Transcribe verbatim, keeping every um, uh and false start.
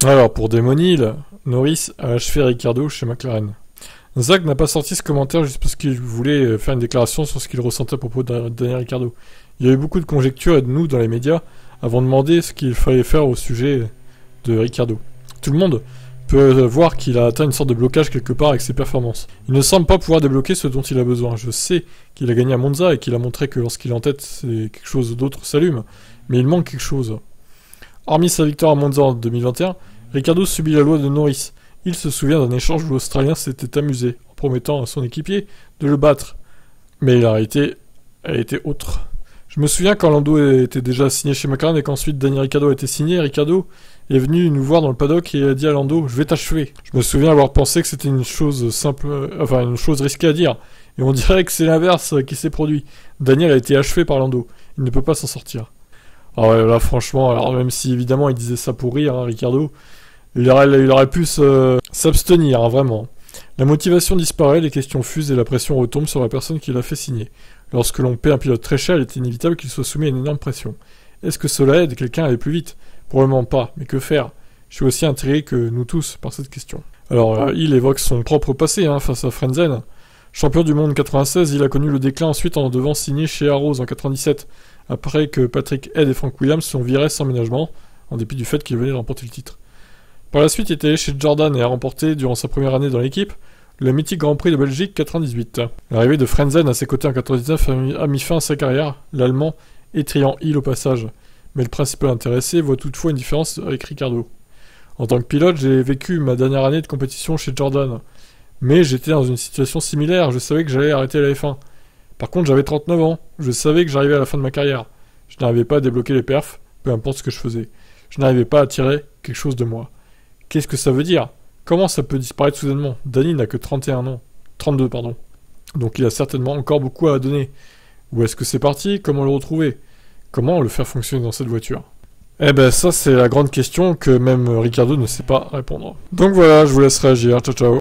Alors, pour Damon Hill, Norris a achevé Ricciardo chez McLaren. Zach n'a pas sorti ce commentaire juste parce qu'il voulait faire une déclaration sur ce qu'il ressentait à propos de Daniel Ricciardo. Il y a eu beaucoup de conjectures et de nous dans les médias avant de demander ce qu'il fallait faire au sujet de Ricciardo. Tout le monde peut voir qu'il a atteint une sorte de blocage quelque part avec ses performances. Il ne semble pas pouvoir débloquer ce dont il a besoin. Je sais qu'il a gagné à Monza et qu'il a montré que lorsqu'il est en tête, c'est quelque chose d'autre s'allume, mais il manque quelque chose. Hormis sa victoire à Monza en deux mille vingt et un, Ricciardo subit la loi de Norris. Il se souvient d'un échange où l'Australien s'était amusé, en promettant à son équipier de le battre. Mais la réalité, elle était autre. Je me souviens quand Lando était déjà signé chez McLaren et qu'ensuite Daniel Ricciardo a été signé, Ricciardo est venu nous voir dans le paddock et a dit à Lando « Je vais t'achever ». Je me souviens avoir pensé que c'était une chose simple, enfin une chose risquée à dire. Et on dirait que c'est l'inverse qui s'est produit. Daniel a été achevé par Lando. Il ne peut pas s'en sortir. Alors là, franchement, alors même si évidemment il disait ça pour rire, hein, Ricciardo, il aurait, il aurait pu se, s'abstenir, hein, vraiment. La motivation disparaît, les questions fusent et la pression retombe sur la personne qui l'a fait signer. Lorsque l'on paie un pilote très cher, il est inévitable qu'il soit soumis à une énorme pression. Est-ce que cela aide quelqu'un à aller plus vite ? Probablement pas, mais que faire ? Je suis aussi intrigué que nous tous par cette question. Alors, euh, il évoque son propre passé hein, face à Frentzen. Champion du monde quatre-vingt-seize, il a connu le déclin ensuite en devant signer chez Arrows en quatre-vingt-dix-sept, après que Patrick Head et Frank Williams sont virés sans ménagement, en dépit du fait qu'il venait de remporter le titre. Par la suite, il est allé chez Jordan et a remporté, durant sa première année dans l'équipe, le mythique Grand Prix de Belgique quatre-vingt-dix-huit. L'arrivée de Frentzen à ses côtés en quatre-vingt-dix-neuf a mis, a mis fin à sa carrière, l'Allemand étriant Hill au passage. Mais le principal intéressé voit toutefois une différence avec Ricciardo. En tant que pilote, j'ai vécu ma dernière année de compétition chez Jordan. Mais j'étais dans une situation similaire, je savais que j'allais arrêter la F un. Par contre, j'avais trente-neuf ans, je savais que j'arrivais à la fin de ma carrière. Je n'arrivais pas à débloquer les perfs, peu importe ce que je faisais. Je n'arrivais pas à tirer quelque chose de moi. Qu'est-ce que ça veut dire ? Comment ça peut disparaître soudainement ? Danny n'a que trente et un ans. trente-deux, pardon. Donc il a certainement encore beaucoup à donner. Où est-ce que c'est parti ? Comment le retrouver ? Comment le faire fonctionner dans cette voiture ? Eh ben ça c'est la grande question que même Ricciardo ne sait pas répondre. Donc voilà, je vous laisse réagir. Ciao ciao.